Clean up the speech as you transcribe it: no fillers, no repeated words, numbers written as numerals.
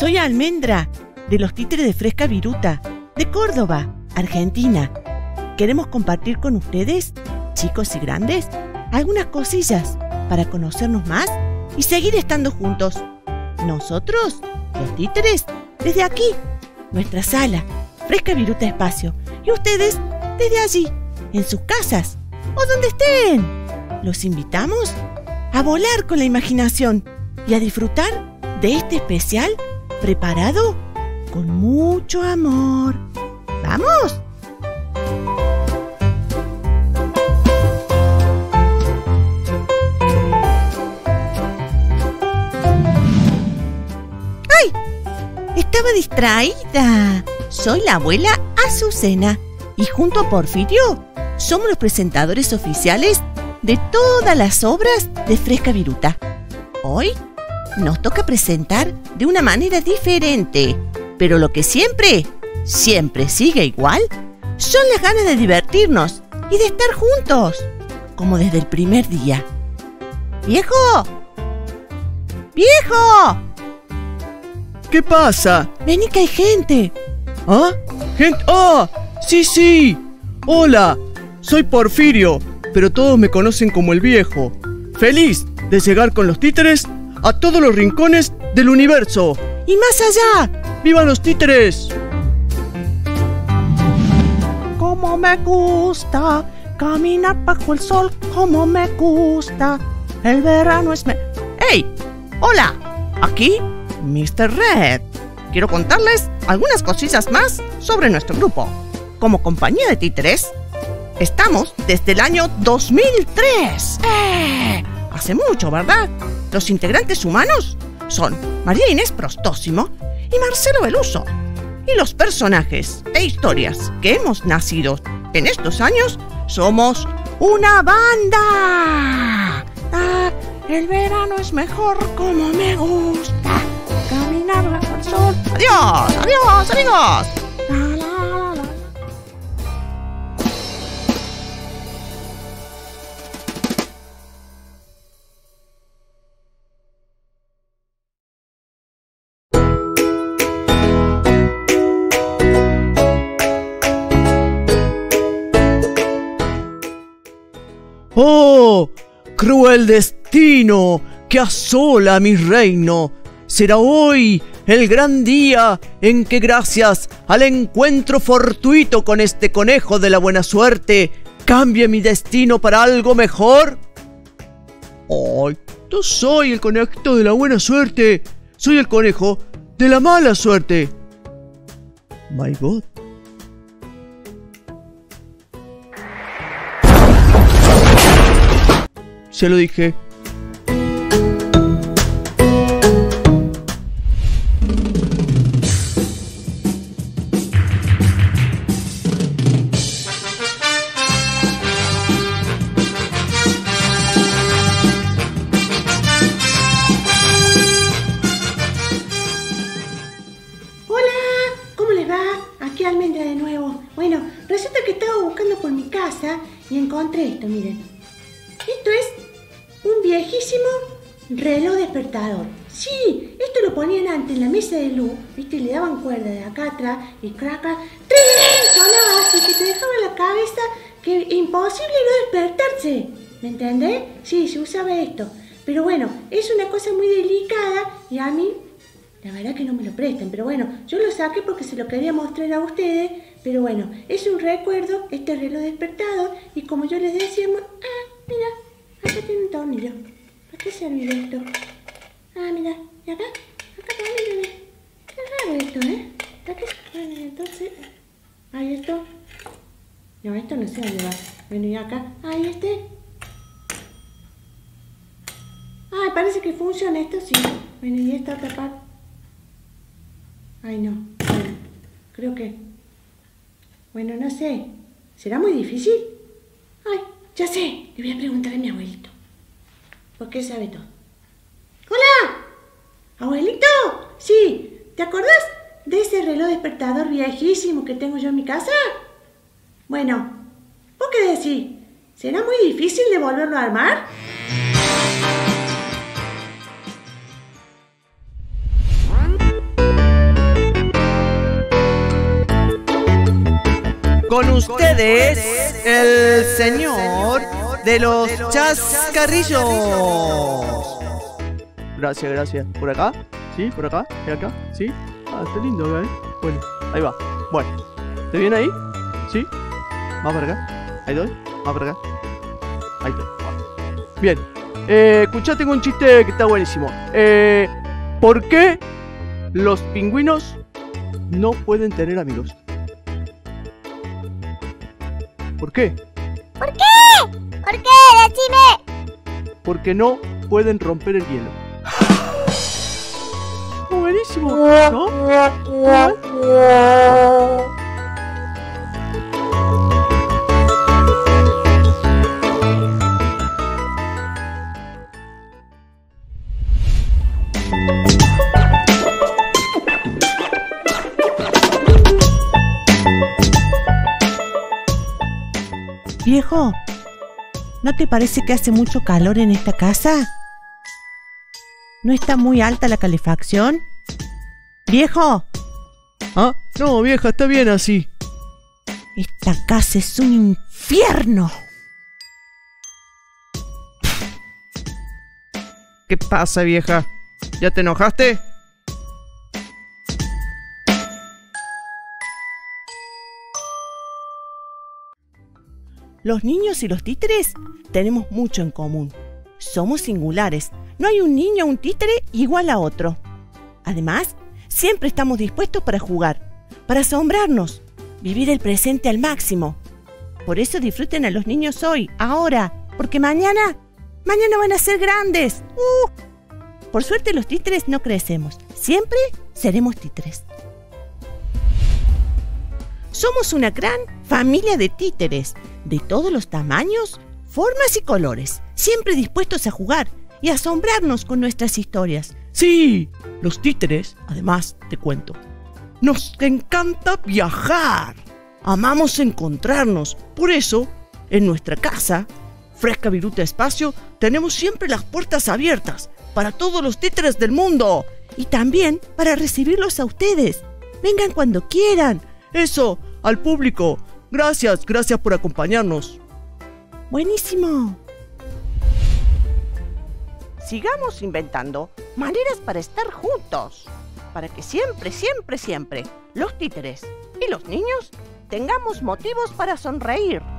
Soy Almendra, de los Títeres de Fresca Viruta, de Córdoba, Argentina. Queremos compartir con ustedes, chicos y grandes, algunas cosillas para conocernos más y seguir estando juntos. Nosotros, los títeres, desde aquí, nuestra sala, Fresca Viruta Espacio, y ustedes desde allí, en sus casas o donde estén. Los invitamos a volar con la imaginación y a disfrutar de este especial preparado con mucho amor. ¡Vamos! ¡Ay! Estaba distraída. Soy la abuela Azucena y junto a Porfirio somos los presentadores oficiales de todas las obras de Fresca Viruta. Hoy nos toca presentar de una manera diferente, pero lo que siempre sigue igual, son las ganas de divertirnos y de estar juntos, como desde el primer día. ¡Viejo! ¡Viejo! ¿Qué pasa? Vení que hay gente. ¿Ah? ¿Gente? ¡Ah! ¡Sí! Hola, soy Porfirio, pero todos me conocen como el Viejo. Feliz de llegar con los títeres a todos los rincones del universo. ¡Y más allá! ¡Vivan los títeres! Como me gusta caminar bajo el sol, como me gusta. El verano es ¡Hey! ¡Hola! Aquí, Mr. Red. Quiero contarles algunas cosillas más sobre nuestro grupo. Como compañía de títeres, estamos desde el año 2003. Hace mucho, ¿verdad? Los integrantes humanos son María Inés Prostósimo y Marcelo Beluso. Y los personajes e historias que hemos nacido en estos años somos una banda. El verano es mejor, como me gusta caminar bajo el sol. ¡Adiós, amigos! ¡Oh! ¡Cruel destino que asola mi reino! Será hoy el gran día en que, gracias al encuentro fortuito con este conejo de la buena suerte, cambie mi destino para algo mejor. ¡Ay! No soy el conejito de la buena suerte. Soy el conejo de la mala suerte. My God. Se lo dije. Hola, ¿cómo les va? Aquí Almendra de nuevo. Bueno, resulta que estaba buscando por mi casa y encontré esto, miren. Esto es un viejísimo reloj despertador. Sí, esto lo ponían antes en la mesa de luz, ¿viste? Y le daban cuerda de acá atrás y craca. ¡Trin! Sonaba así que te dejaba en la cabeza que imposible no despertarse. ¿Me entendés? Sí, se usaba esto. Pero bueno, es una cosa muy delicada y a mí, la verdad que no me lo prestan. Pero bueno, yo lo saqué porque se lo quería mostrar a ustedes. Pero bueno, es un recuerdo, este reloj despertador. Y como yo les decía, mira, acá tiene un tornillo. ¿Para qué sirve esto? Mira, ¿y acá? Acá también tiene. Qué raro esto, ¿Para qué? Bueno, entonces, ahí esto. No, esto no se va a llevar. Bueno, y acá, ahí este. Parece que funciona esto, sí. Bueno, y esta otra parte. Ay, no. Bueno, creo que... Bueno, no sé. ¿Será muy difícil? Ay, ya sé. Le voy a preguntar a mi abuelito. Porque él sabe todo. ¡Hola! ¿Abuelito? Sí. ¿Te acordás de ese reloj despertador viejísimo que tengo yo en mi casa? Bueno, ¿vos qué decís? ¿Será muy difícil de volverlo a armar? Con ustedes, el señor de los chascarrillos. Gracias, gracias. ¿Por acá? ¿Sí? ¿Por acá? ¿Y acá? ¿Sí? Ah, está lindo acá, ¿eh? Bueno, ahí va. Bueno, ¿te viene ahí? ¿Sí? ¿Va para acá? ¿Ahí doy? ¿Va para acá? Ahí estoy. Bien. Escuchá, tengo un chiste que está buenísimo. ¿Por qué los pingüinos no pueden tener amigos? ¿Por qué? ¿Por qué? ¿Por qué? Decime. Porque no pueden romper el hielo. Buenísimo, ¿no? Viejo, ¿no te parece que hace mucho calor en esta casa? ¿No está muy alta la calefacción? ¡Viejo! Ah, no, vieja, está bien así. Esta casa es un infierno. ¿Qué pasa, vieja? ¿Ya te enojaste? Los niños y los títeres tenemos mucho en común. Somos singulares. No hay un niño o un títere igual a otro. Además, siempre estamos dispuestos para jugar, para asombrarnos, vivir el presente al máximo. Por eso disfruten a los niños hoy, ahora, porque mañana van a ser grandes. Por suerte los títeres no crecemos. Siempre seremos títeres. Somos una gran familia de títeres, de todos los tamaños, formas y colores, siempre dispuestos a jugar y asombrarnos con nuestras historias. Sí, los títeres, además, te cuento, nos encanta viajar. Amamos encontrarnos. Por eso, en nuestra casa, Fresca Viruta Espacio, tenemos siempre las puertas abiertas para todos los títeres del mundo. Y también para recibirlos a ustedes. Vengan cuando quieran. Eso, al público. Gracias por acompañarnos. Buenísimo. Sigamos inventando maneras para estar juntos, para que siempre los títeres y los niños tengamos motivos para sonreír.